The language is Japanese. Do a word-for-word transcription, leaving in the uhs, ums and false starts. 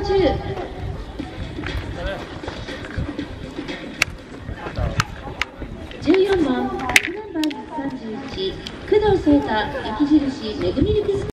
中。じゅうよんばんナンバーさんじゅういち工藤壮太雪印メグミルクス